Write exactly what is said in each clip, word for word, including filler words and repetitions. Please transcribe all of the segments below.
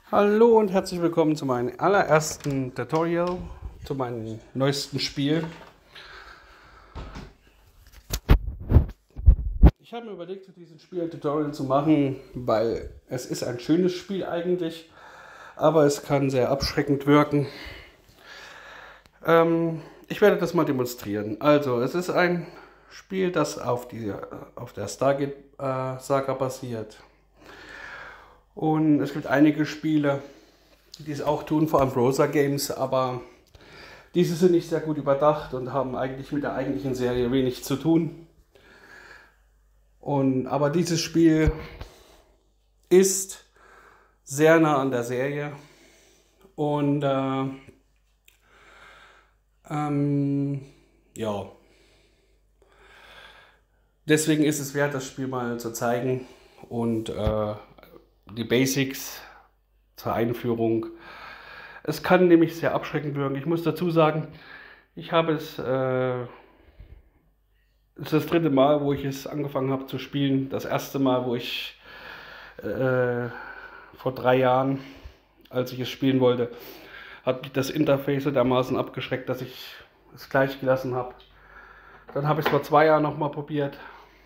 Hallo und herzlich willkommen zu meinem allerersten Tutorial, zu meinem neuesten Spiel. Ich habe mir überlegt, zu diesem Spiel ein Tutorial zu machen, weil es ist ein schönes Spiel eigentlich, aber es kann sehr abschreckend wirken. Ähm, ich werde das mal demonstrieren. Also, es ist ein Spiel, das auf, die, auf der Stargate-Saga äh, basiert. Und es gibt einige Spiele, die es auch tun, vor allem Browser Games, aber diese sind nicht sehr gut überdacht und haben eigentlich mit der eigentlichen Serie wenig zu tun. Und, aber dieses Spiel ist sehr nah an der Serie und äh, ähm, ja, deswegen ist es wert, das Spiel mal zu zeigen und äh, die Basics zur Einführung. Es kann nämlich sehr abschreckend wirken. Ich muss dazu sagen, ich habe es, äh, es ist das dritte Mal, wo ich es angefangen habe zu spielen. Das erste Mal, wo ich äh, vor drei Jahren, als ich es spielen wollte, hat mich das Interface so dermaßen abgeschreckt, dass ich es gleich gelassen habe. Dann habe ich es vor zwei Jahren nochmal probiert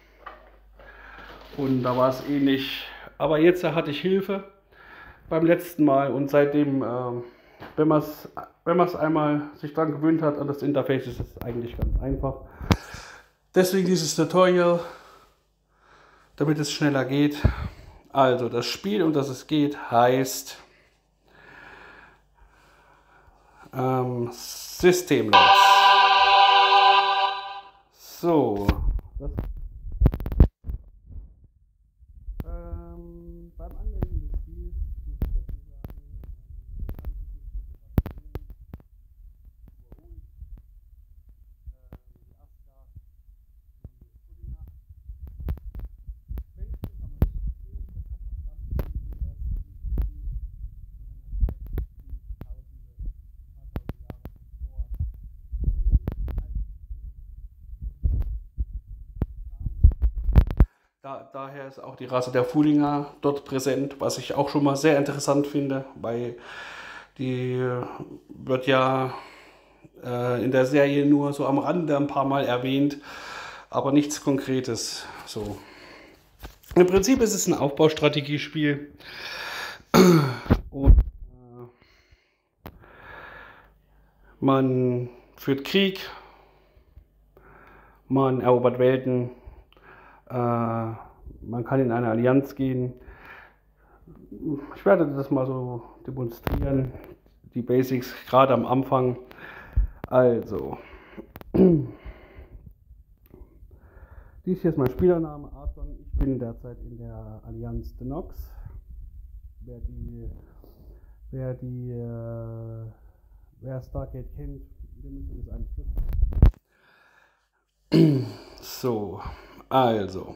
und da war es ähnlich. Aber jetzt hatte ich Hilfe beim letzten Mal und seitdem, äh, wenn man es wenn man es einmal sich dran gewöhnt hat an das Interface, ist es eigentlich ganz einfach. Deswegen dieses Tutorial, damit es schneller geht. Also das Spiel, um das es geht, heißt ähm, Systemlos. So. Das, ähm, beim Anwenden des Spiels muss ich dazu sagen, Da, daher ist auch die Rasse der Fuhlinger dort präsent, was ich auch schon mal sehr interessant finde, weil die wird ja äh, in der Serie nur so am Rande ein paar Mal erwähnt, aber nichts Konkretes. So. Im Prinzip ist es ein Aufbaustrategiespiel und äh, man führt Krieg, man erobert Welten. Man kann in eine Allianz gehen. Ich werde das mal so demonstrieren, die Basics gerade am Anfang. Also, dies hier ist mein Spielername, Arton. Ich bin derzeit in der Allianz The Nox. Wer die, wer die, äh, wer Stargate kennt, dem ist es ein Begriff. So. Also,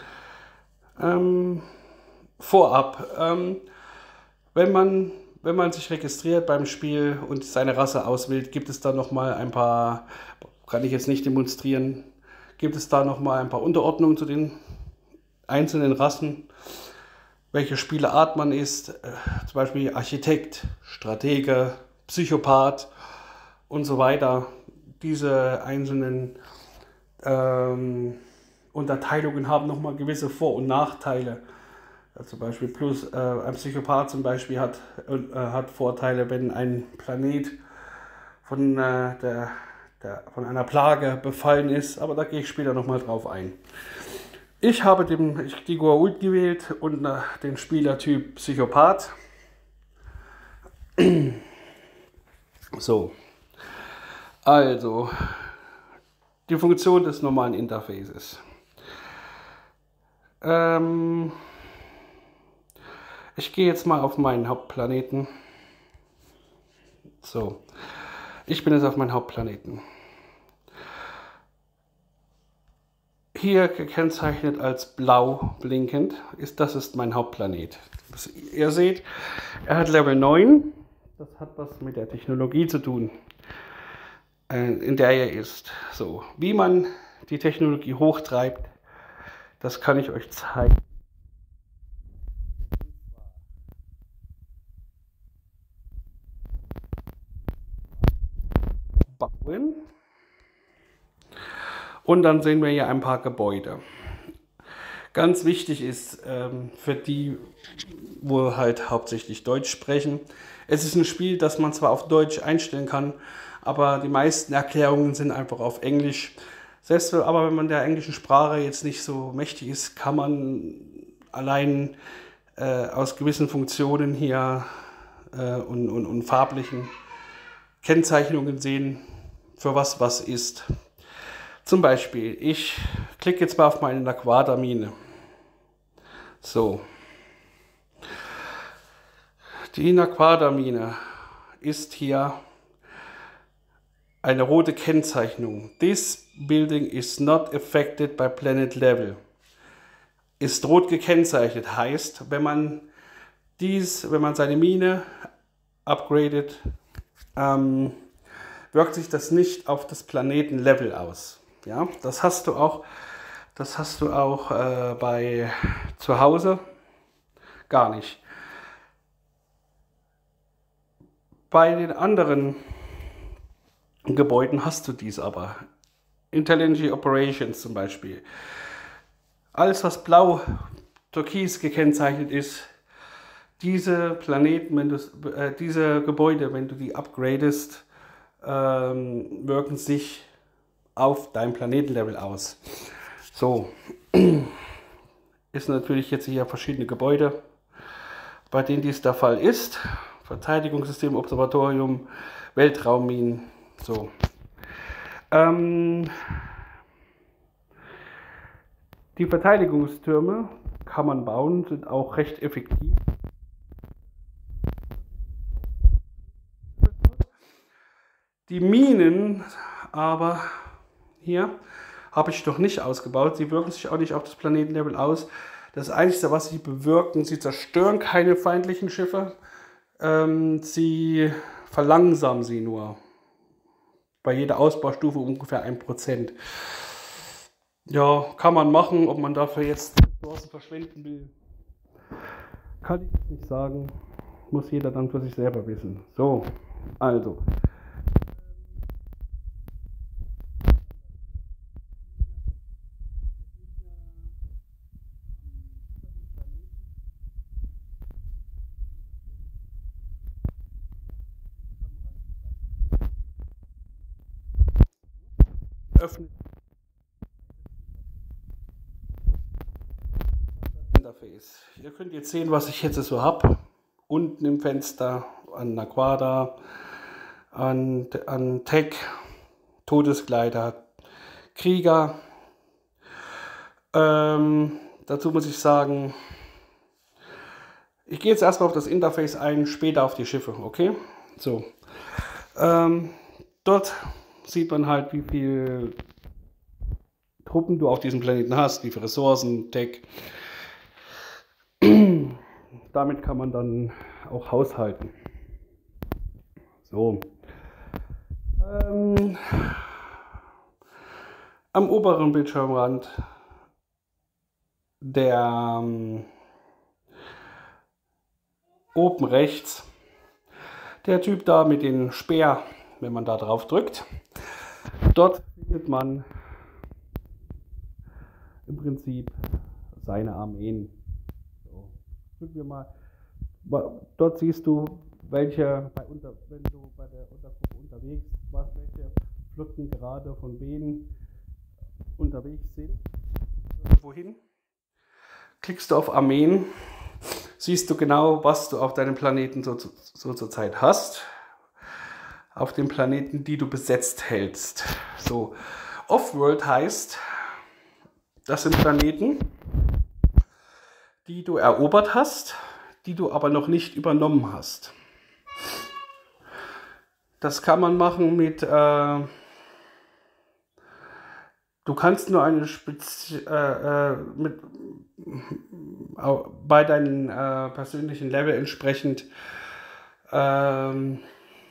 ähm, vorab, ähm, wenn man, wenn man sich registriert beim Spiel und seine Rasse auswählt, gibt es da nochmal ein paar, kann ich jetzt nicht demonstrieren, gibt es da nochmal ein paar Unterordnungen zu den einzelnen Rassen, welche Spieleart man ist, äh, zum Beispiel Architekt, Stratege, Psychopath und so weiter. Diese einzelnen ähm, Unterteilungen haben nochmal gewisse Vor- und Nachteile. Ja, zum Beispiel plus äh, ein Psychopath zum Beispiel hat, äh, hat Vorteile, wenn ein Planet von, äh, der, der, von einer Plage befallen ist, aber da gehe ich später nochmal drauf ein. Ich habe den, ich, die Goa'uld gewählt und äh, den Spielertyp Psychopath. So, also die Funktion des normalen Interfaces. Ähm, ich gehe jetzt mal auf meinen Hauptplaneten. So, ich bin jetzt auf meinem Hauptplaneten. Hier gekennzeichnet als blau blinkend, ist, das ist mein Hauptplanet. Das, ihr seht, er hat Level neun. Das hat was mit der Technologie zu tun, äh, in der er ist. So, wie man die Technologie hochtreibt, das kann ich euch zeigen. drin. Und dann sehen wir hier ein paar Gebäude. Ganz wichtig ist ähm, für die, wo halt hauptsächlich Deutsch sprechen, es ist ein Spiel, das man zwar auf Deutsch einstellen kann, aber die meisten Erklärungen sind einfach auf Englisch. Selbst aber wenn man der englischen Sprache jetzt nicht so mächtig ist, kann man allein äh, aus gewissen Funktionen hier äh, und, und, und farblichen Kennzeichnungen sehen, für was was ist. Zum Beispiel, ich klicke jetzt mal auf meine Naquader-Mine. So. Die Naquader-Mine ist hier eine rote Kennzeichnung. This building is not affected by planet level. Ist rot gekennzeichnet, heißt, wenn man dies, wenn man seine Mine upgradet, ähm, wirkt sich das nicht auf das Planetenlevel aus. Ja, das hast du auch, das hast du auch äh, bei zu Hause gar nicht. Bei den anderen Gebäuden hast du dies aber. Intelligent Operations zum Beispiel. Alles, was blau, türkis gekennzeichnet ist, diese Planeten, wenn du, äh, diese Gebäude, wenn du die upgradest, ähm, wirken sich auf dein Planetenlevel aus. So, ist natürlich jetzt hier verschiedene Gebäude, bei denen dies der Fall ist. Verteidigungssystem, Observatorium, Weltraumminen, so. Ähm, die Verteidigungstürme kann man bauen, sind auch recht effektiv. Die Minen aber hier habe ich noch nicht ausgebaut. Sie wirken sich auch nicht auf das Planetenlevel aus. Das Einzige, was sie bewirken, sie zerstören keine feindlichen Schiffe. Ähm, sie verlangsamen sie nur. Bei jeder Ausbaustufe ungefähr ein Prozent. Ja, kann man machen. Ob man dafür jetzt Ressourcen verschwenden will, kann ich nicht sagen. Muss jeder dann für sich selber wissen. So, also. Öffnen. Interface. Ihr könnt jetzt sehen, was ich jetzt so habe. Unten im Fenster an Naquader, an, an Tech, Todesgleiter, Krieger. Ähm, dazu muss ich sagen, ich gehe jetzt erstmal auf das Interface ein, später auf die Schiffe, okay? So. Ähm, dort sieht man halt, wie viel Truppen du auf diesem Planeten hast, wie viele Ressourcen, Tech. Damit kann man dann auch haushalten. So. Ähm, am oberen Bildschirmrand der ähm, oben rechts der Typ da mit dem Speer, wenn man da drauf drückt. Dort findet man im Prinzip seine Armeen. So, drücken wir mal. Dort siehst du, welche, bei unter, wenn du bei der Untergruppe unterwegs warst, welche Flotten gerade von wen unterwegs sind. Wohin? Klickst du auf Armeen, siehst du genau, was du auf deinem Planeten so, so zur Zeit hast. Auf den Planeten, die du besetzt hältst. So, Offworld heißt, das sind Planeten, die du erobert hast, die du aber noch nicht übernommen hast. Das kann man machen mit, äh, du kannst nur eine Spezi äh, äh, mit, äh, bei deinem äh, persönlichen Level entsprechend ähm,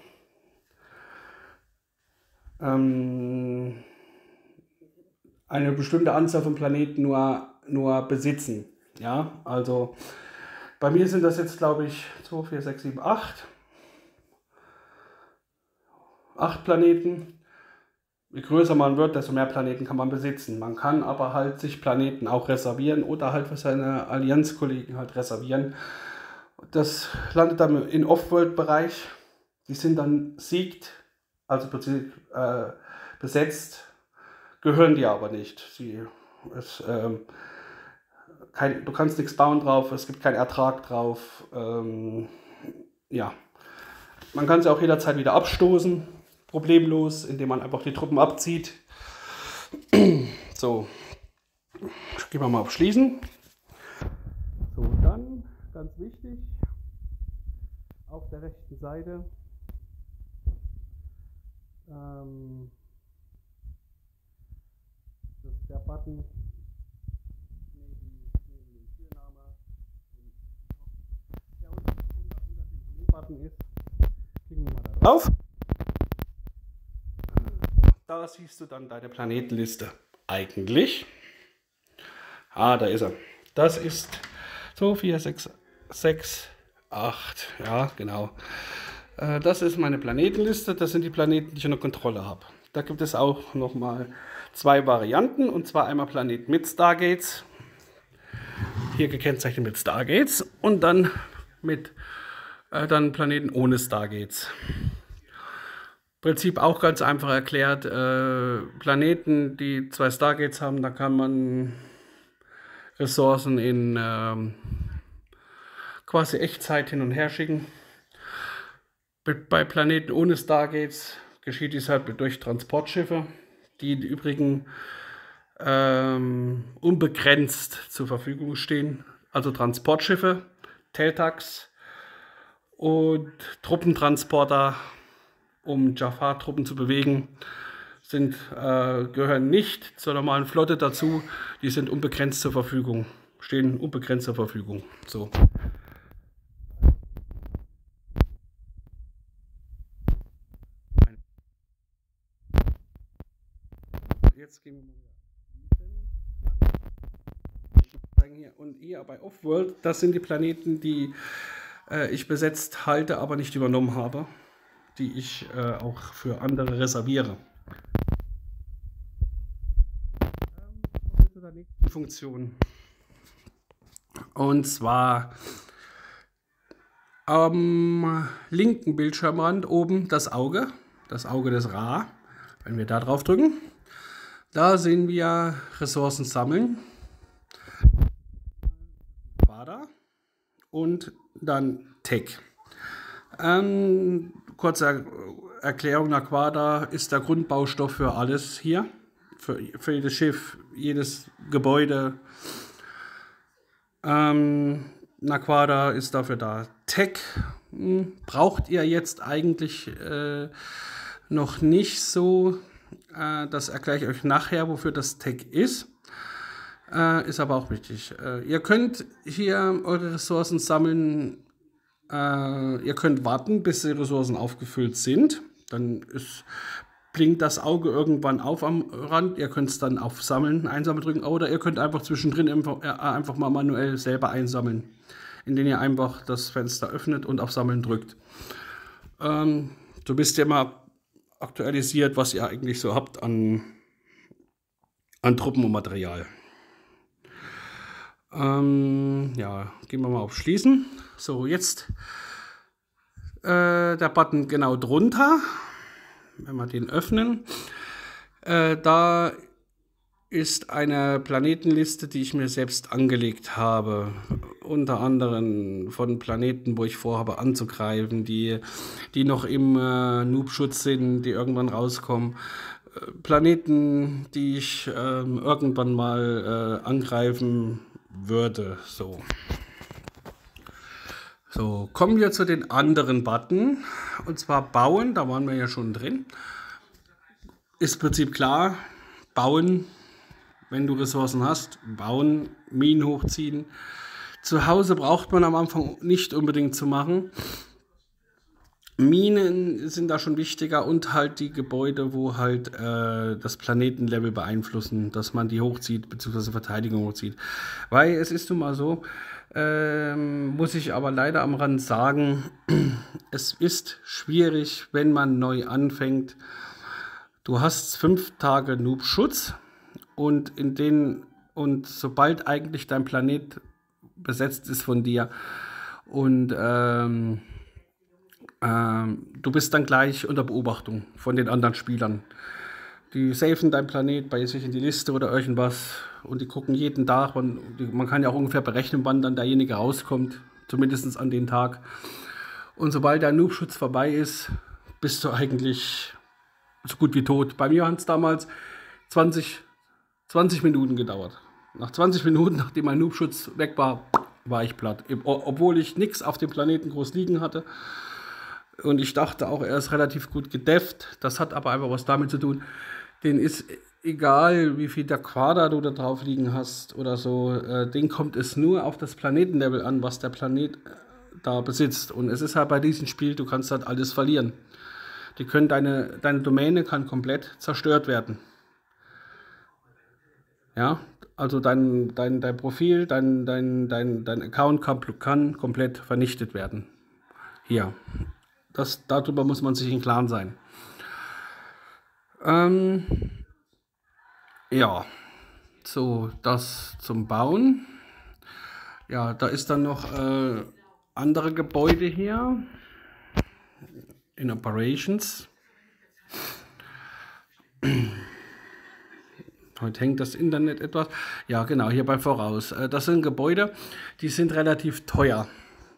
ähm, eine bestimmte Anzahl von Planeten nur, nur besitzen. Ja, also bei mir sind das jetzt, glaube ich, zwei, vier, sechs, sieben, acht. acht Planeten. Je größer man wird, desto mehr Planeten kann man besitzen. Man kann aber halt sich Planeten auch reservieren oder halt für seine Allianzkollegen halt reservieren. Das landet dann im Off-World-Bereich. Die sind dann siegt, also äh, besetzt, gehören die aber nicht. Sie, es, ähm, kein, du kannst nichts bauen drauf, es gibt keinen Ertrag drauf. Ähm, ja, man kann sie auch jederzeit wieder abstoßen, problemlos, indem man einfach die Truppen abzieht. So, gehen wir mal auf Schließen. So, dann, ganz wichtig, auf der rechten Seite ähm, das ist der Button neben, neben dem Türname und der unter, unter, unter dem Button ist. Klicken wir mal da drauf. Da siehst du dann deine Planetenliste. Eigentlich. Ah, da ist er. Das ist so vier, sechs, sechs, acht. Ja, genau. Äh, das ist meine Planetenliste. Das sind die Planeten, die ich unter Kontrolle habe. Da gibt es auch nochmal zwei Varianten. Und zwar einmal Planeten mit Stargates. Hier gekennzeichnet mit Stargates. Und dann mit äh, dann Planeten ohne Stargates. Prinzip auch ganz einfach erklärt. Äh, Planeten, die zwei Stargates haben, da kann man Ressourcen in ähm, quasi Echtzeit hin und her schicken. Bei Planeten ohne Stargates geschieht dies halt durch Transportschiffe, die im Übrigen ähm, unbegrenzt zur Verfügung stehen. Also Transportschiffe, Teltax und Truppentransporter, um Jafar-Truppen zu bewegen, sind, äh, gehören nicht zur normalen Flotte dazu. Die sind unbegrenzt zur Verfügung, stehen unbegrenzt zur Verfügung. So. Jetzt gehen wir mal und hier bei Offworld, das sind die Planeten, die äh, ich besetzt halte, aber nicht übernommen habe, die ich äh, auch für andere reserviere. Ähm, zu der nächsten Funktion. Und zwar am linken Bildschirmrand oben das Auge, das Auge des Ra. Wenn wir da drauf drücken, da sehen wir Ressourcen sammeln. Und dann Tech. Ähm, kurze Erklärung, Naquadah ist der Grundbaustoff für alles hier. Für, für jedes Schiff, jedes Gebäude. Ähm, Naquadah ist dafür da. Tech hm, braucht ihr jetzt eigentlich äh, noch nicht so. Äh, das erkläre ich euch nachher, wofür das Tech ist. Äh, ist aber auch wichtig. Äh, ihr könnt hier eure Ressourcen sammeln. Äh, ihr könnt warten, bis die Ressourcen aufgefüllt sind. Dann ist, blinkt das Auge irgendwann auf am Rand. Ihr könnt es dann auf Sammeln, Einsammeln drücken. Oder ihr könnt einfach zwischendrin einfach, äh, einfach mal manuell selber einsammeln, indem ihr einfach das Fenster öffnet und auf Sammeln drückt. Ähm, so wisst ihr mal aktualisiert, was ihr eigentlich so habt an, an Truppen und Material. Ähm, ja, gehen wir mal auf Schließen. So, jetzt äh, der Button genau drunter. Wenn wir den öffnen, äh, da ist eine Planetenliste, die ich mir selbst angelegt habe. Unter anderem von Planeten, wo ich vorhabe anzugreifen, die, die noch im äh, Noob-Schutz sind, die irgendwann rauskommen. Äh, Planeten, die ich äh, irgendwann mal äh, angreifen würde. So. So, kommen wir zu den anderen Button. Und zwar bauen, da waren wir ja schon drin. Ist im Prinzip klar, bauen, wenn du Ressourcen hast, bauen, Minen hochziehen. Zu Hause braucht man am Anfang nicht unbedingt zu machen. Minen sind da schon wichtiger und halt die Gebäude, wo halt äh, das Planetenlevel beeinflussen, dass man die hochzieht, beziehungsweise Verteidigung hochzieht. Weil es ist nun mal so, ähm, muss ich aber leider am Rand sagen, es ist schwierig, wenn man neu anfängt, Du hast fünf Tage Noob-Schutz und in den und sobald eigentlich dein Planet besetzt ist von dir und ähm, ähm, du bist dann gleich unter Beobachtung von den anderen Spielern. Die safen dein Planet bei sich in die Liste oder irgendwas und die gucken jeden Tag. Und die, man kann ja auch ungefähr berechnen, wann dann derjenige rauskommt, zumindest an den Tag. Und sobald der Noob-Schutz vorbei ist, bist du eigentlich so gut wie tot. Bei mir hat es damals zwanzig, zwanzig Minuten gedauert. Nach zwanzig Minuten, nachdem mein Noob-Schutz weg war, war ich platt. Obwohl ich nichts auf dem Planeten groß liegen hatte. Und ich dachte auch, er ist relativ gut gedefft. Das hat aber einfach was damit zu tun. Den ist egal, wie viel der Quader du da drauf liegen hast oder so. Äh, den kommt es nur auf das Planetenlevel an, was der Planet da besitzt. Und es ist halt bei diesem Spiel, du kannst halt alles verlieren. Die können deine, deine Domäne kann komplett zerstört werden. Ja, also dein, dein, dein Profil, dein, dein, dein, dein Account kann, kann komplett vernichtet werden. Hier. Das, darüber muss man sich im Klaren sein. Ähm, ja, so das zum Bauen. Ja, da ist dann noch äh, andere Gebäude hier in Operations. Heute hängt das Internet etwas. Ja, genau, hier bei Voraus. Das sind Gebäude, die sind relativ teuer.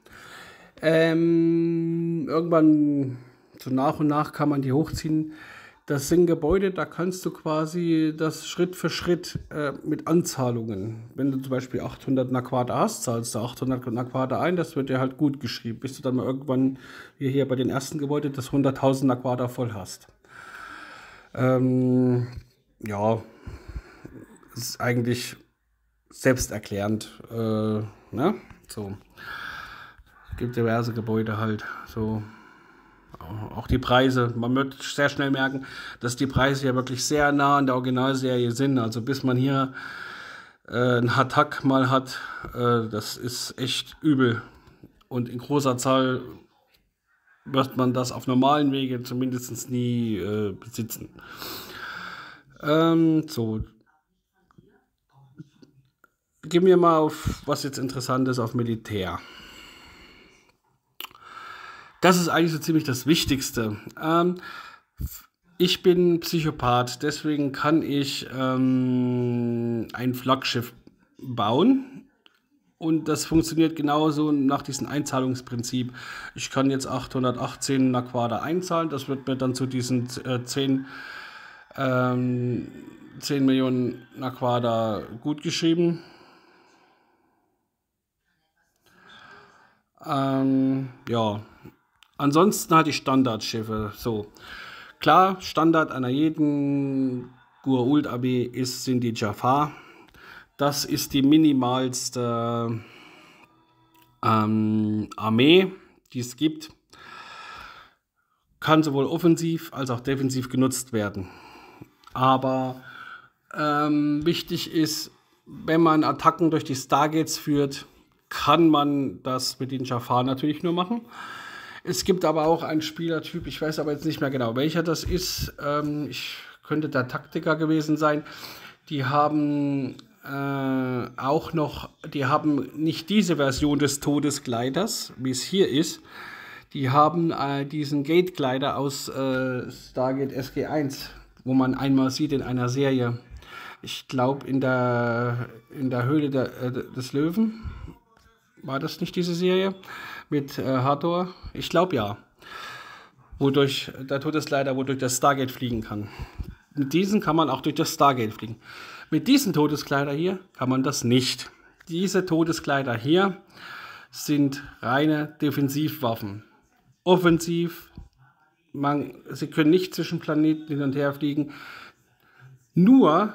Ähm, irgendwann so nach und nach kann man die hochziehen. Das sind Gebäude, da kannst du quasi das Schritt für Schritt äh, mit Anzahlungen. Wenn du zum Beispiel achthundert Naquader hast, zahlst du achthundert Naquader ein, das wird dir halt gut geschrieben, bis du dann mal irgendwann, wie hier bei den ersten Gebäuden, das hunderttausend Naquader voll hast. Ähm, ja, ist eigentlich selbsterklärend. Äh, ne? So. Es gibt diverse Gebäude halt, so. Auch die Preise, man wird sehr schnell merken, dass die Preise ja wirklich sehr nah an der Originalserie sind. Also bis man hier äh, ein Hatak mal hat, äh, das ist echt übel. Und in großer Zahl wird man das auf normalen Wege zumindest nie äh, besitzen. Ähm, so. Gehen wir mal auf, was jetzt interessant ist, auf Militär. Das ist eigentlich so ziemlich das Wichtigste. Ähm, ich bin Psychopath, deswegen kann ich ähm, ein Flaggschiff bauen. Und das funktioniert genauso nach diesem Einzahlungsprinzip. Ich kann jetzt achthundertachtzehn Naquader einzahlen, das wird mir dann zu diesen äh, zehn, ähm, zehn Millionen Naquader gut geschrieben. Ähm, ja. Ansonsten hatte ich Standardschiffe. So, klar, Standard einer jeden Goa'uld Armee ist, sind die Jafar. Das ist die minimalste ähm, Armee, die es gibt. Kann sowohl offensiv als auch defensiv genutzt werden. Aber ähm, wichtig ist, wenn man Attacken durch die Stargates führt, kann man das mit den Jafar natürlich nur machen. Es gibt aber auch einen Spielertyp, ich weiß aber jetzt nicht mehr genau, welcher das ist. Ähm, ich könnte der Taktiker gewesen sein. Die haben äh, auch noch, die haben nicht diese Version des Todesgleiters, wie es hier ist. Die haben äh, diesen Gate-Gleiter aus äh, Stargate S G eins, wo man einmal sieht in einer Serie. Ich glaube in der, in der Höhle der, äh, des Löwen. War das nicht diese Serie? Mit äh, Hathor? Ich glaube ja. Wodurch der Todesgleiter, wodurch das Stargate fliegen kann. Mit diesen kann man auch durch das Stargate fliegen. Mit diesem Todesgleiter hier kann man das nicht. Diese Todesgleiter hier sind reine Defensivwaffen. Offensiv, man, sie können nicht zwischen Planeten hin und her fliegen. Nur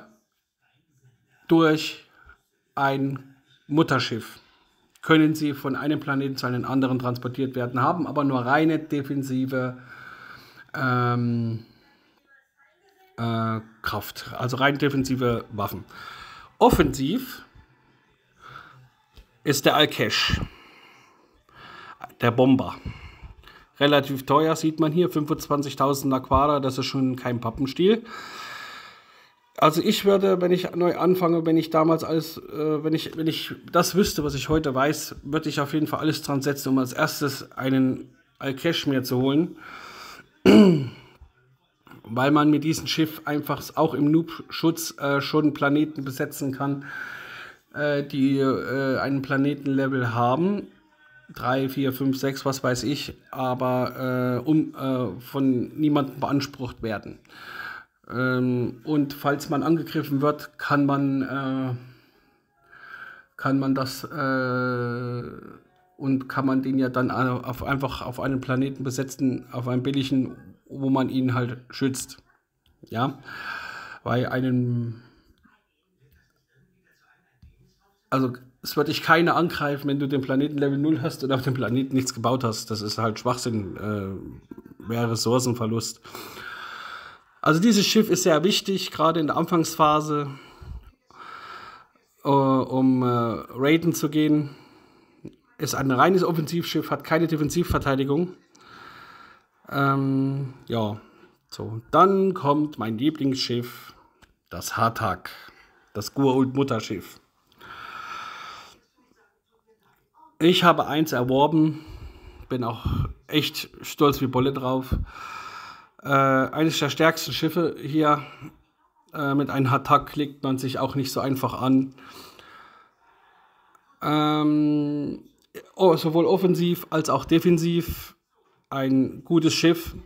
durch ein Mutterschiff können sie von einem Planeten zu einem anderen transportiert werden, haben aber nur reine defensive ähm, äh, Kraft, also rein defensive Waffen. Offensiv ist der Al-Kesh, der Bomber. relativ teuer, sieht man hier, fünfundzwanzigtausend Aquara, das ist schon kein Pappenstiel. Also ich würde, wenn ich neu anfange, wenn ich damals alles, äh, wenn ich, wenn ich das wüsste, was ich heute weiß, würde ich auf jeden Fall alles dran setzen, um als erstes einen Al-Kashmir zu holen. Weil man mit diesem Schiff einfach auch im Noob-Schutz äh, schon Planeten besetzen kann, äh, die äh, einen Planetenlevel haben. drei, vier, fünf, sechs, was weiß ich, aber äh, um, äh, von niemandem beansprucht werden. Ähm, und falls man angegriffen wird, kann man, äh, kann man das äh, und kann man den ja dann auf, einfach auf einen Planeten besetzen, auf einen billigen, wo man ihn halt schützt. Ja, bei einem, also es wird dich keiner angreifen, wenn du den Planeten Level null hast und auf dem Planeten nichts gebaut hast. Das ist halt Schwachsinn, äh, mehr Ressourcenverlust. Also dieses Schiff ist sehr wichtig, gerade in der Anfangsphase, äh, um äh, raiden zu gehen. Ist ein reines Offensivschiff, hat keine Defensivverteidigung. Ähm, ja, so. Dann kommt mein Lieblingsschiff, das Hatak, das Gur-Ult-Mutterschiff. Ich habe eins erworben, bin auch echt stolz wie Bolle drauf. Äh, eines der stärksten Schiffe hier. Äh, mit einem Hatak legt man sich auch nicht so einfach an. Ähm, oh, sowohl offensiv als auch defensiv ein gutes Schiff.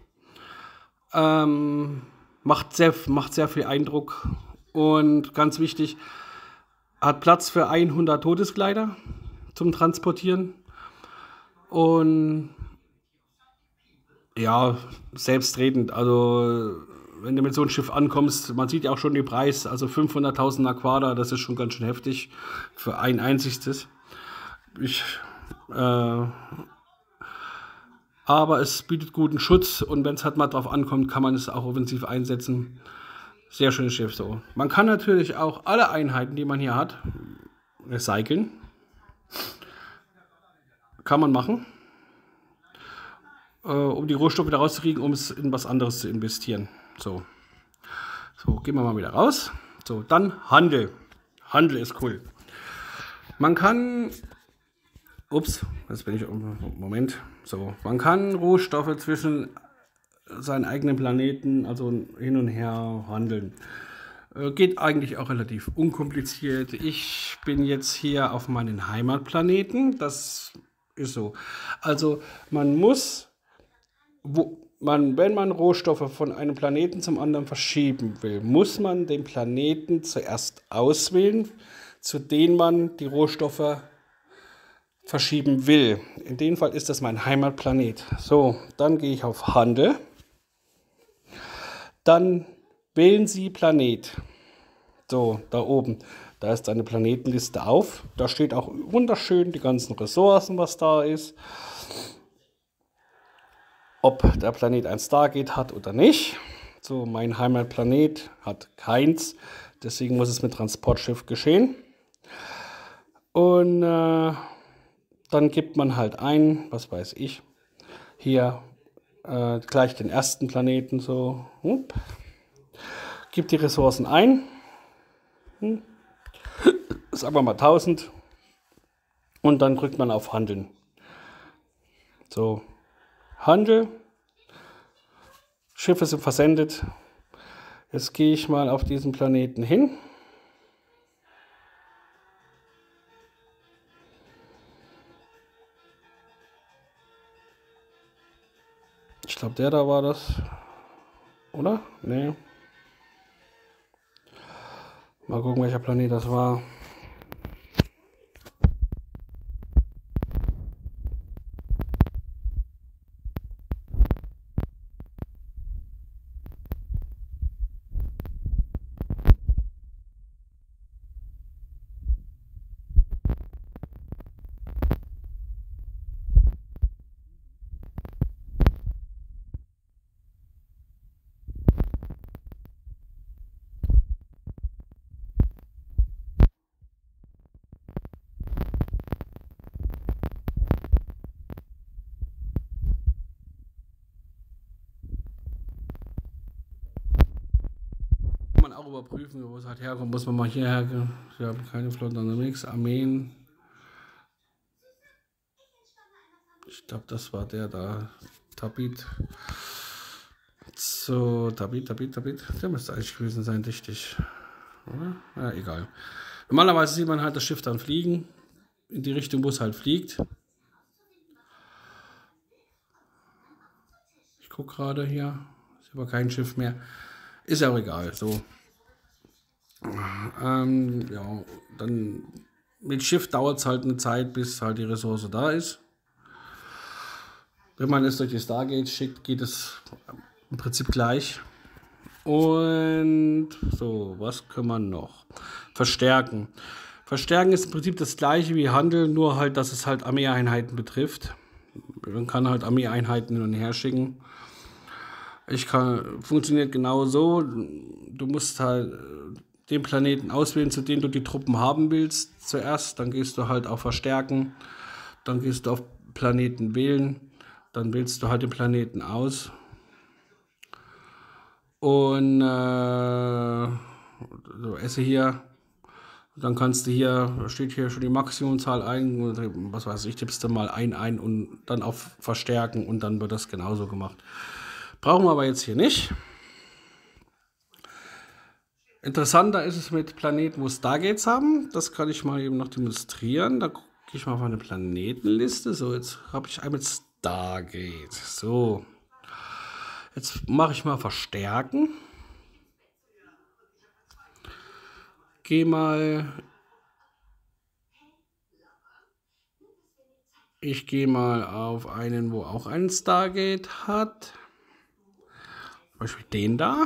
Ähm, macht, sehr, macht sehr viel Eindruck. Und ganz wichtig, hat Platz für hundert Todeskleider zum Transportieren. Und ja, selbstredend, also wenn du mit so einem Schiff ankommst, man sieht ja auch schon den Preis, also fünfhunderttausend Aquada, das ist schon ganz schön heftig für ein einziges. Ich, äh, aber es bietet guten Schutz und wenn es halt mal drauf ankommt, kann man es auch offensiv einsetzen. Sehr schönes Schiff so. Man kann natürlich auch alle Einheiten, die man hier hat, recyceln. Kann man machen. Um die Rohstoffe wieder rauszukriegen, um es in was anderes zu investieren. So, so gehen wir mal wieder raus. So, dann Handel. Handel ist cool. Man kann, ups, jetzt bin ich, Moment, so, man kann Rohstoffe zwischen seinen eigenen Planeten, also hin und her handeln. Geht eigentlich auch relativ unkompliziert. Ich bin jetzt hier auf meinen Heimatplaneten. Das ist so. Also man muss Wo man, wenn man Rohstoffe von einem Planeten zum anderen verschieben will, muss man den Planeten zuerst auswählen, zu dem man die Rohstoffe verschieben will. In dem Fall ist das mein Heimatplanet. So, dann gehe ich auf Handel. Dann wählen Sie Planet. So, da oben. Da ist eine Planetenliste auf. Da steht auch wunderschön die ganzen Ressourcen, was da ist. Ob der Planet ein Stargate hat oder nicht. So, mein Heimatplanet hat keins. Deswegen muss es mit Transportschiff geschehen. Und äh, dann gibt man halt ein, was weiß ich, hier äh, gleich den ersten Planeten so. Hup. Gibt die Ressourcen ein. Hm. Sagen wir mal tausend. Und dann drückt man auf Handeln. So. Handel. Schiffe sind versendet. Jetzt gehe ich mal auf diesen Planeten hin. Ich glaube, der da war das. Oder? Nee. Mal gucken, welcher Planet das war. auch überprüfen, wo es halt herkommt. Muss man mal hierher. Wir haben keine Flotten unterwegs. Armeen. Ich glaube, das war der da. Tabit. So, Tabit, Tabit, Tabit. Der müsste eigentlich gewesen sein, richtig. Oder? Ja, egal. Normalerweise sieht man halt das Schiff dann fliegen. In die Richtung, wo es halt fliegt. Ich gucke gerade hier. Ist aber kein Schiff mehr. Ist ja auch egal. So. Ähm, ja, dann mit Schiff dauert es halt eine Zeit, bis halt die Ressource da ist. Wenn man es durch die Stargate schickt, geht es im Prinzip gleich. Und so, was können wir noch? Verstärken. Verstärken ist im Prinzip das gleiche wie Handel, nur halt, dass es halt Armeeeinheiten betrifft. Man kann halt Armeeeinheiten hin und her schicken. Ich kann, funktioniert genau so. Du musst halt den Planeten auswählen, zu dem du die Truppen haben willst zuerst. Dann gehst du halt auf Verstärken. Dann gehst du auf Planeten wählen. Dann wählst du halt den Planeten aus. Und äh, so esse hier. Dann kannst du hier, steht hier schon die Maximumzahl ein. Was weiß ich, tippst du mal ein ein und dann auf Verstärken und dann wird das genauso gemacht. Brauchen wir aber jetzt hier nicht. Interessanter ist es mit Planeten, wo Stargates haben. Das kann ich mal eben noch demonstrieren. Da gehe ich mal auf eine Planetenliste. So, jetzt habe ich einmal Stargate. So. Jetzt mache ich mal Verstärken. Gehe mal. Ich gehe mal auf einen, wo auch einen Stargate hat. Zum Beispiel den da.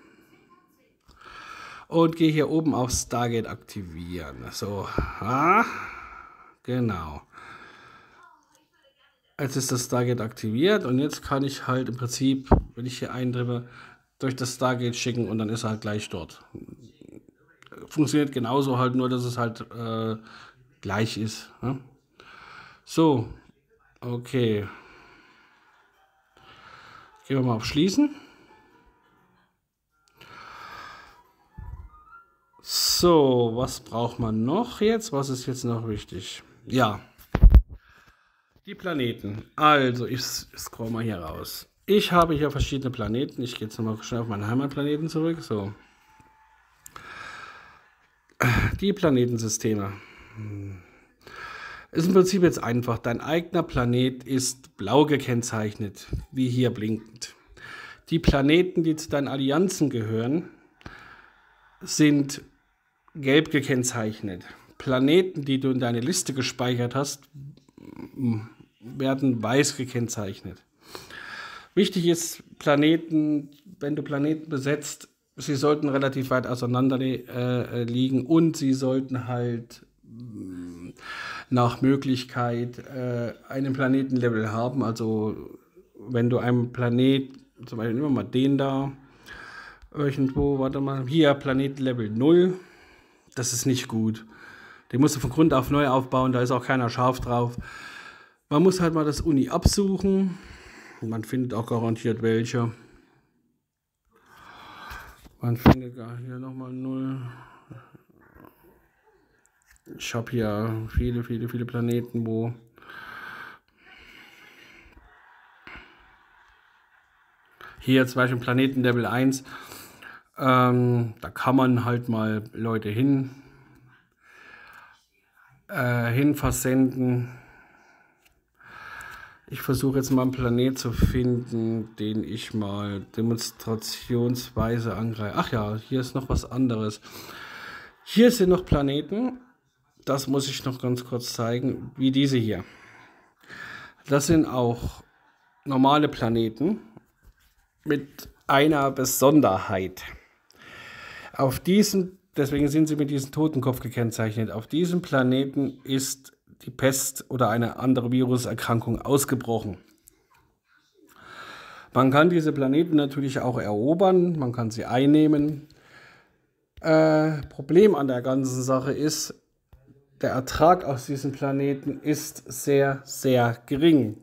Und gehe hier oben auf Stargate aktivieren. So, ah, genau. Jetzt ist das Stargate aktiviert und jetzt kann ich halt im Prinzip, wenn ich hier eindrippe, durch das Stargate schicken und dann ist er halt gleich dort. Funktioniert genauso halt, nur dass es halt äh, gleich ist. Ne? So, okay. Gehen wir mal auf Schließen. So, was braucht man noch jetzt? Was ist jetzt noch wichtig? Ja, die Planeten. Also, ich scroll mal hier raus. Ich habe hier verschiedene Planeten. Ich gehe jetzt nochmal schnell auf meinen Heimatplaneten zurück. So. Die Planetensysteme. Ist im Prinzip jetzt einfach. Dein eigener Planet ist blau gekennzeichnet, wie hier blinkend. Die Planeten, die zu deinen Allianzen gehören, sind gelb gekennzeichnet. Planeten, die du in deine Liste gespeichert hast, werden weiß gekennzeichnet. Wichtig ist, Planeten, wenn du Planeten besetzt, sie sollten relativ weit auseinander äh, liegen und sie sollten halt mh, nach Möglichkeit äh, einen Planetenlevel haben. Also wenn du einen Planet, zum Beispiel nehmen wir mal den da, irgendwo, warte mal, hier Planetenlevel null, das ist nicht gut. Den musst du von Grund auf neu aufbauen, da ist auch keiner scharf drauf. Man muss halt mal das Uni absuchen. Man findet auch garantiert welche. Man findet gar hier nochmal null. Ich habe hier viele, viele, viele Planeten, wo hier zum Beispiel Planeten Level eins. Ähm, da kann man halt mal Leute hin, äh, hin versenden. Ich versuche jetzt mal einen Planet zu finden, den ich mal demonstrationsweise angreife. Ach ja, hier ist noch was anderes. Hier sind noch Planeten. Das muss ich noch ganz kurz zeigen, wie diese hier. Das sind auch normale Planeten mit einer Besonderheit. Auf diesem, deswegen sind sie mit diesem Totenkopf gekennzeichnet. Auf diesem Planeten ist die Pest oder eine andere Viruserkrankung ausgebrochen. Man kann diese Planeten natürlich auch erobern, man kann sie einnehmen. Äh, Problem an der ganzen Sache ist, der Ertrag aus diesen Planeten ist sehr, sehr gering.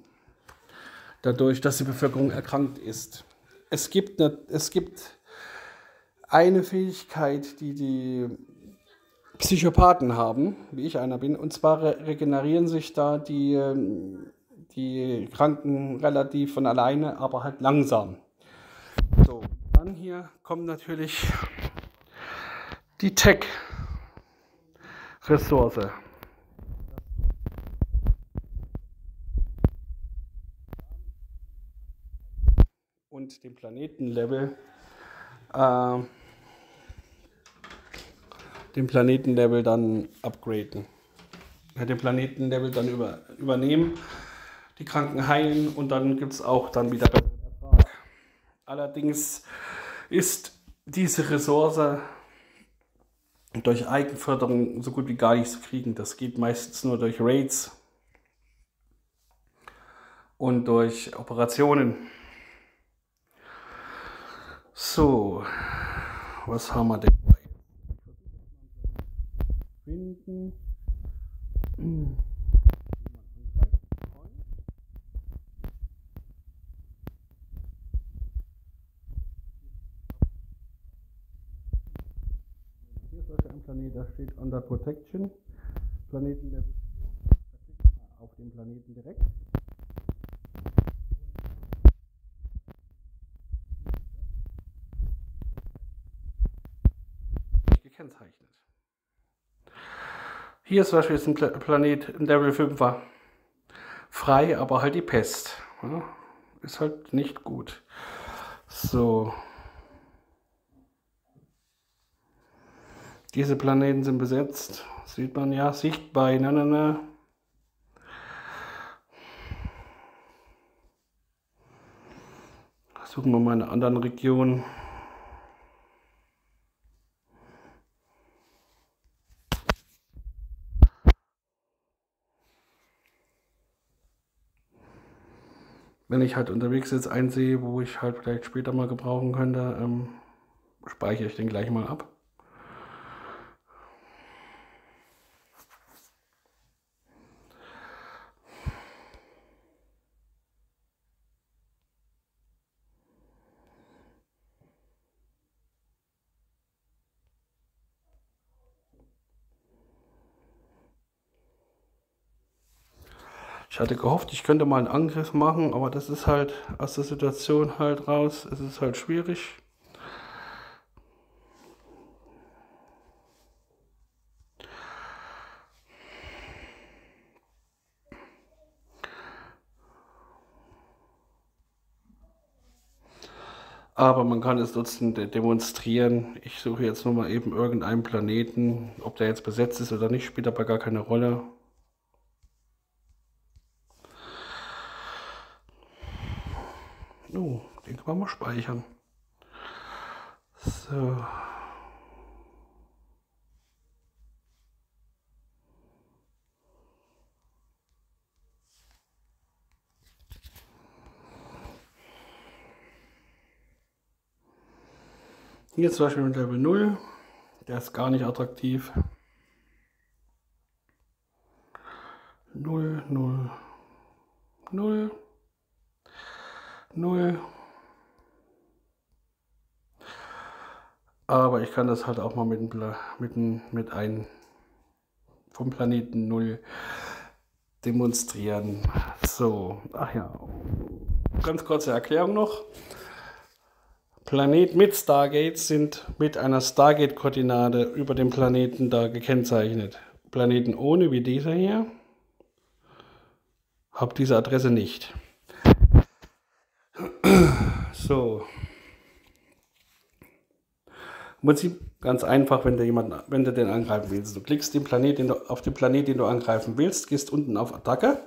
Dadurch, dass die Bevölkerung erkrankt ist. Es gibt, eine, es gibt eine Fähigkeit, die die Psychopathen haben, wie ich einer bin, und zwar re regenerieren sich da die, ähm, die Kranken relativ von alleine, aber halt langsam. So, dann hier kommt natürlich die Tech-Ressource. Und den Planetenlevel, äh, den Planetenlevel dann upgraden. Ja, den Planetenlevel dann über, übernehmen, die Kranken heilen und dann gibt es auch dann wieder besseren Ertrag. Allerdings ist diese Ressource durch Eigenförderung so gut wie gar nicht zu kriegen. Das geht meistens nur durch Raids und durch Operationen. So, was haben wir denn? Finden. Hm. Hier ist also ein Planet, da steht Under Protection. Planetenlevel. Da klickt man auf den Planeten direkt. Gekennzeichnet. Hier ist zum Beispiel ein Planet im Level fünfer frei, aber halt die Pest. Ja, ist halt nicht gut. So. Diese Planeten sind besetzt. Sieht man ja, sichtbar. Ne, ne, ne. Suchen wir mal in einer anderen Region. Wenn ich halt unterwegs jetzt einsehe, wo ich halt vielleicht später mal gebrauchen könnte, ähm, speichere ich den gleich mal ab. Ich hatte gehofft, ich könnte mal einen Angriff machen, aber das ist halt aus der Situation halt raus. Es ist halt schwierig. Aber man kann es trotzdem demonstrieren. Ich suche jetzt nur mal eben irgendeinen Planeten. Ob der jetzt besetzt ist oder nicht, spielt aber gar keine Rolle. Oh, den kann man mal speichern. So. Hier zum Beispiel mit Level null. Der ist gar nicht attraktiv. null, null, null, null. Aber ich kann das halt auch mal mit, mit, mit einem vom Planeten null demonstrieren. So, ach ja, ganz kurze Erklärung noch. Planet mit Stargates sind mit einer Stargate-Koordinate über den Planeten da gekennzeichnet. Planeten ohne, wie dieser hier, habe diese Adresse nicht. So. Im Prinzip ganz einfach, wenn du jemanden, wenn du den angreifen willst. Du klickst den Planet, den du, auf den Planet, den du angreifen willst, gehst unten auf Attacke,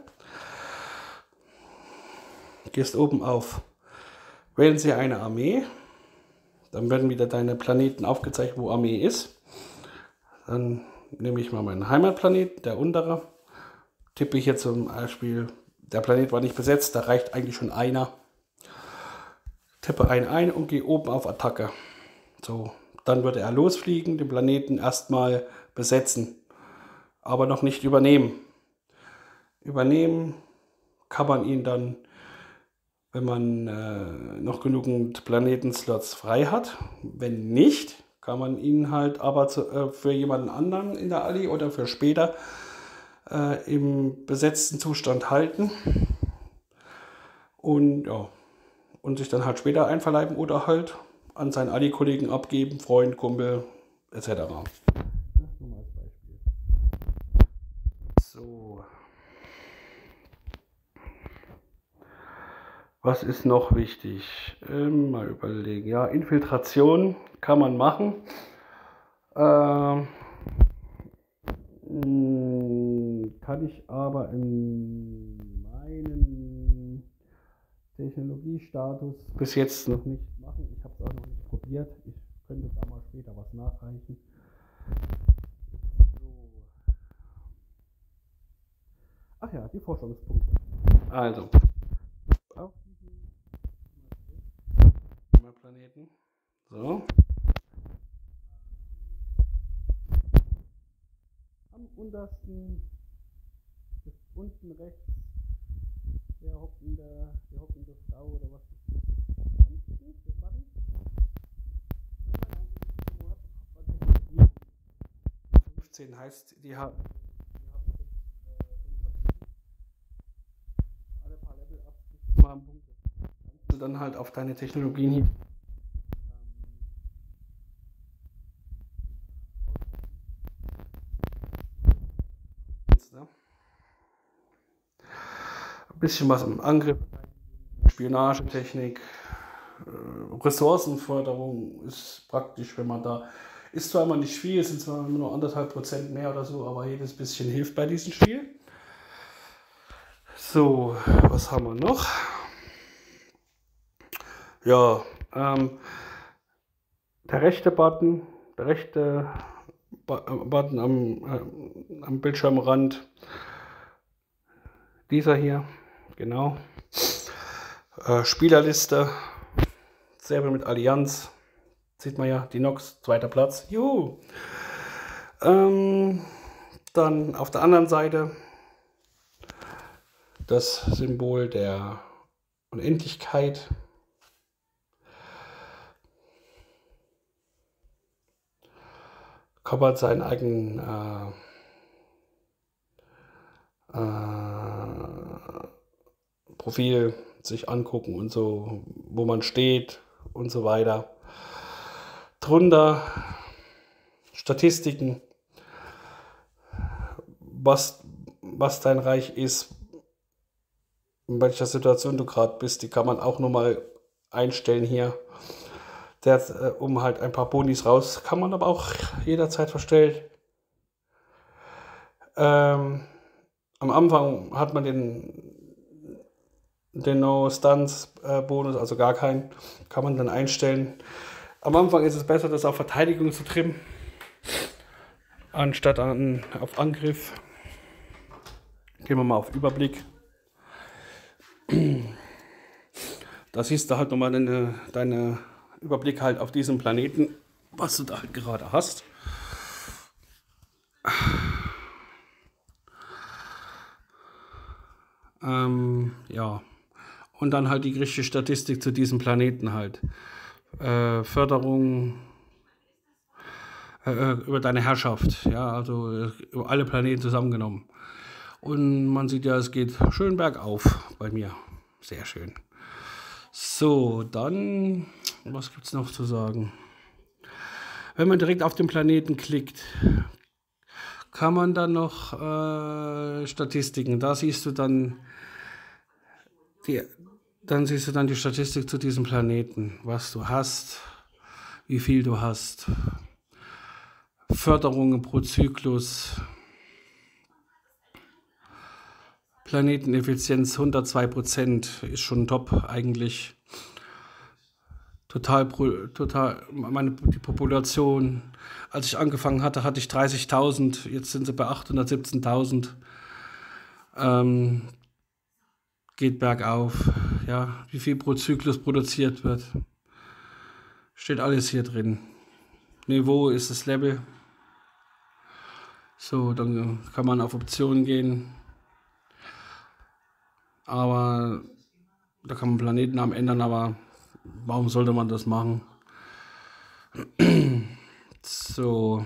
gehst oben auf Wählen Sie eine Armee, dann werden wieder deine Planeten aufgezeigt, wo Armee ist. Dann nehme ich mal meinen Heimatplanet, der untere, tippe ich jetzt zum Beispiel, der Planet war nicht besetzt, da reicht eigentlich schon einer. Tippe einen ein und gehe oben auf Attacke. So. Dann würde er losfliegen, den Planeten erstmal besetzen, aber noch nicht übernehmen. Übernehmen kann man ihn dann wenn man äh, noch genügend Planetenslots frei hat. Wenn nicht, kann man ihn halt aber zu, äh, für jemanden anderen in der Alli oder für später äh, im besetzten Zustand halten und ja, und sich dann halt später einverleiben oder halt an seinen Alli-Kollegen abgeben, Freund, Kumpel et cetera. So. Was ist noch wichtig? Ähm, mal überlegen. Ja, Infiltration kann man machen. Ähm, kann ich aber in meinem Technologiestatus bis jetzt noch nicht machen. Ich habe es auch noch nicht probiert. Ich könnte da mal später was nachreichen. So. Ach ja, die Forschungspunkte. Also, auf diesem Planeten. So. Am untersten ist unten rechts der hockende, die hockende Frau oder was das ist. Anklicken, das Button. fünfzehn heißt, die haben alle paar Level ab mal einen Punkt. Kannst du dann halt auf deine Technologien hin. Ein bisschen was im Angriff, Spionagetechnik, äh, Ressourcenförderung ist praktisch, wenn man da, ist zwar immer nicht viel, es sind zwar nur anderthalb Prozent mehr oder so, aber jedes bisschen hilft bei diesem Spiel. So, was haben wir noch? Ja, ähm, der rechte Button, der rechte Button am, äh, am Bildschirmrand, dieser hier, genau. Äh, Spielerliste, selber mit Allianz, sieht man ja, die Nox, zweiter Platz, juhu. Ähm, dann auf der anderen Seite das Symbol der Unendlichkeit. Kann man seinen eigenen äh, äh, Profil sich angucken und so, wo man steht und so weiter. Drunter Statistiken, was, was dein Reich ist, in welcher Situation du gerade bist, die kann man auch nochmal einstellen hier. Der, äh, um halt ein paar Bonis raus, kann man aber auch jederzeit verstellen. Ähm, am Anfang hat man den, den No-Stunts-Bonus, also gar keinen, kann man dann einstellen. Am Anfang ist es besser, das auf Verteidigung zu trimmen, anstatt an, auf Angriff. Gehen wir mal auf Überblick. Da siehst du halt nochmal deine, deine Überblick halt auf diesem Planeten, was du da halt gerade hast. Ähm, ja. Und dann halt die griechische Statistik zu diesem Planeten halt. Äh, Förderung äh, über deine Herrschaft, ja, also äh, über alle Planeten zusammengenommen. Und man sieht ja, es geht schön bergauf bei mir. Sehr schön. So, dann, was gibt es noch zu sagen? Wenn man direkt auf den Planeten klickt, kann man dann noch äh, Statistiken, da siehst du dann die, dann siehst du dann die Statistik zu diesem Planeten, was du hast, wie viel du hast, Förderungen pro Zyklus, Planeteneffizienz hundertzwei Prozent ist schon top eigentlich. Total, total, meine, die Population, als ich angefangen hatte, hatte ich dreißigtausend, jetzt sind sie bei achthundertsiebzehntausend. Ähm, geht bergauf, ja, wie viel pro Zyklus produziert wird. Steht alles hier drin. Niveau ist das Level. So, dann kann man auf Optionen gehen. Aber Da kann man Planetennamen ändern, aber warum sollte man das machen? So,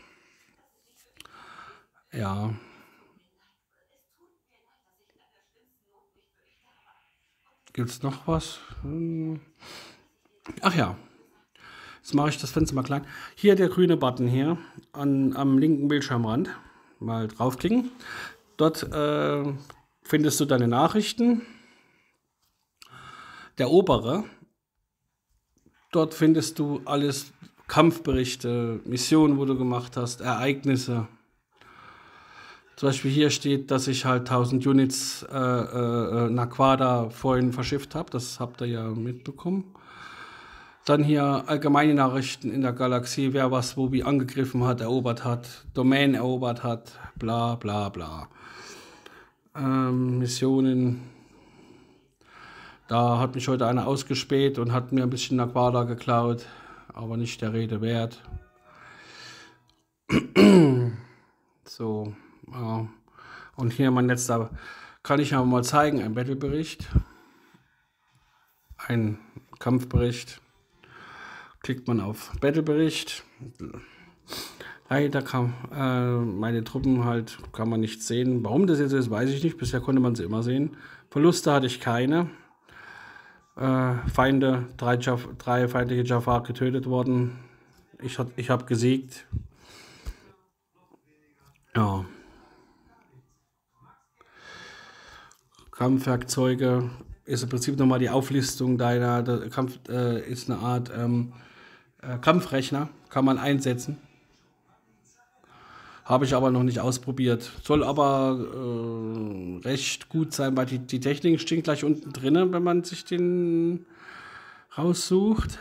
ja. Gibt es noch was? Hm. Ach ja, jetzt mache ich das Fenster mal klein. Hier der grüne Button hier an, am linken Bildschirmrand. Mal draufklicken. Dort äh, findest du deine Nachrichten. Der obere, dort findest du alles, Kampfberichte, Missionen, wo du gemacht hast, Ereignisse. Zum Beispiel hier steht, dass ich halt tausend Units äh, äh, Naquada vorhin verschifft habe. Das habt ihr ja mitbekommen. Dann hier allgemeine Nachrichten in der Galaxie, wer was wo wie angegriffen hat, erobert hat, Domain erobert hat, bla bla bla. Ähm, Missionen. Da hat mich heute einer ausgespäht und hat mir ein bisschen Naquada geklaut, aber nicht der Rede wert. So, ja. Und hier mein letzter, kann ich ja mal zeigen, ein Battlebericht, ein Kampfbericht. Klickt man auf Battlebericht. Da kann äh, meine Truppen halt, kann man nicht sehen. Warum das jetzt ist, weiß ich nicht. Bisher konnte man sie immer sehen. Verluste hatte ich keine. Äh, Feinde, drei, Jaf drei feindliche Jafar getötet worden. Ich, ich habe gesiegt. Ja. Kampfwerkzeuge ist im Prinzip nochmal die Auflistung deiner, der Kampf äh, ist eine Art ähm, äh, Kampfrechner, kann man einsetzen. Habe ich aber noch nicht ausprobiert. Soll aber äh, recht gut sein, weil die, die Technik steht gleich unten drin, wenn man sich den raussucht.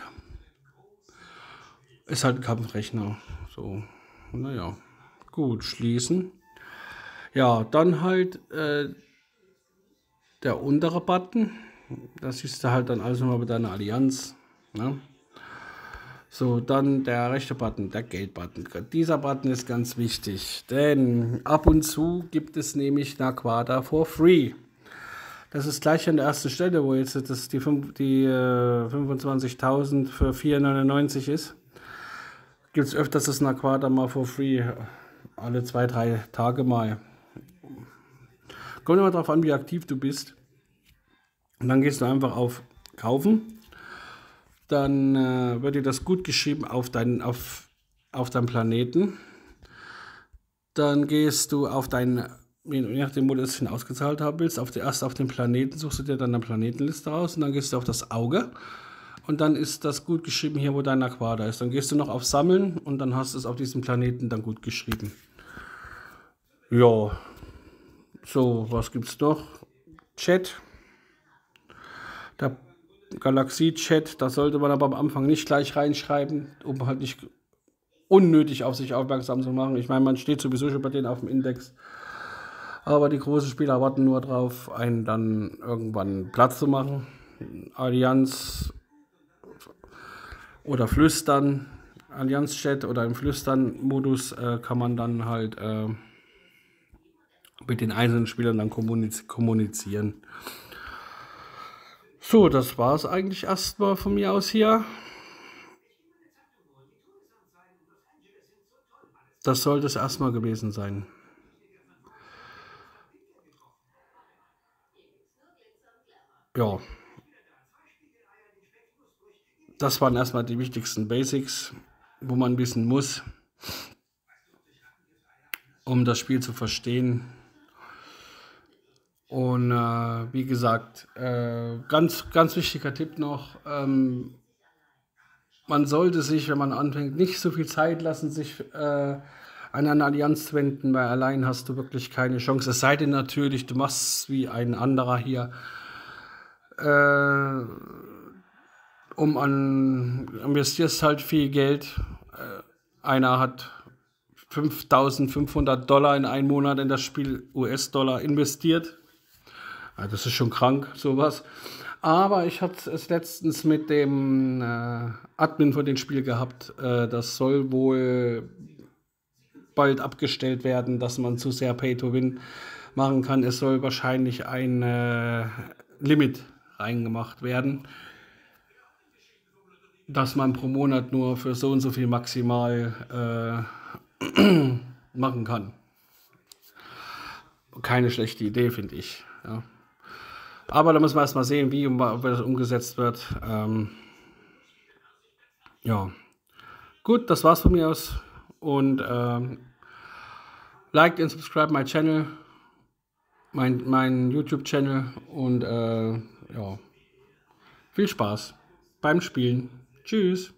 Ist halt ein Kampfrechner. So, naja, gut, schließen. Ja, dann halt äh, der untere Button. Da siehst du halt dann alles nochmal mit deiner Allianz. Ne? So, dann der rechte Button, der Gate-Button. Dieser Button ist ganz wichtig, denn ab und zu gibt es nämlich Naquada for free. Das ist gleich an der ersten Stelle, wo jetzt das die, die äh, fünfundzwanzigtausend für vier neunundneunzig ist. Gibt es öfters das Naquada mal for free, alle zwei, drei Tage mal. Kommt immer darauf an, wie aktiv du bist. Und dann gehst du einfach auf Kaufen. Dann äh, wird dir das gut geschrieben auf deinen, auf, auf deinem Planeten. Dann gehst du auf deinen, je nachdem, wo du es hin ausgezahlt haben willst, auf die, erst auf den Planeten, suchst du dir dann eine Planetenliste raus und dann gehst du auf das Auge. Und dann ist das gut geschrieben hier, wo dein Naquada ist. Dann gehst du noch auf Sammeln und dann hast du es auf diesem Planeten dann gut geschrieben. Ja, so, was gibt's noch? Chat. Der Galaxie-Chat, da sollte man aber am Anfang nicht gleich reinschreiben, um halt nicht unnötig auf sich aufmerksam zu machen. Ich meine, man steht sowieso schon bei denen auf dem Index. Aber die großen Spieler warten nur drauf, einen dann irgendwann Platz zu machen. Allianz oder Flüstern, Allianz-Chat oder im Flüstern-Modus äh, kann man dann halt äh, mit den einzelnen Spielern dann kommuniz kommunizieren. So, das war es eigentlich erstmal von mir aus hier. Das sollte es erstmal gewesen sein. Ja. Das waren erstmal die wichtigsten Basics, wo man wissen muss, um das Spiel zu verstehen. Und äh, wie gesagt, äh, ganz, ganz wichtiger Tipp noch, ähm, man sollte sich, wenn man anfängt, nicht so viel Zeit lassen, sich äh, an eine Allianz zu wenden, weil allein hast du wirklich keine Chance. Es sei denn natürlich, du machst wie ein anderer hier, äh, um an, investierst halt viel Geld. Äh, einer hat fünftausendfünfhundert Dollar in einen Monat in das Spiel U S-Dollar investiert. Ja, das ist schon krank, sowas. Aber ich hatte es letztens mit dem äh, Admin von dem Spiel gehabt. Äh, das soll wohl bald abgestellt werden, dass man zu sehr Pay-to-Win machen kann. Es soll wahrscheinlich ein äh, Limit reingemacht werden, dass man pro Monat nur für so und so viel maximal äh, machen kann. Keine schlechte Idee, finde ich. Ja. Aber da müssen wir erstmal sehen, wie und ob das umgesetzt wird. Ähm, ja, gut, das war's von mir aus. Und ähm, liked and subscribe my channel, mein, mein YouTube-Channel. Und äh, ja, viel Spaß beim Spielen. Tschüss.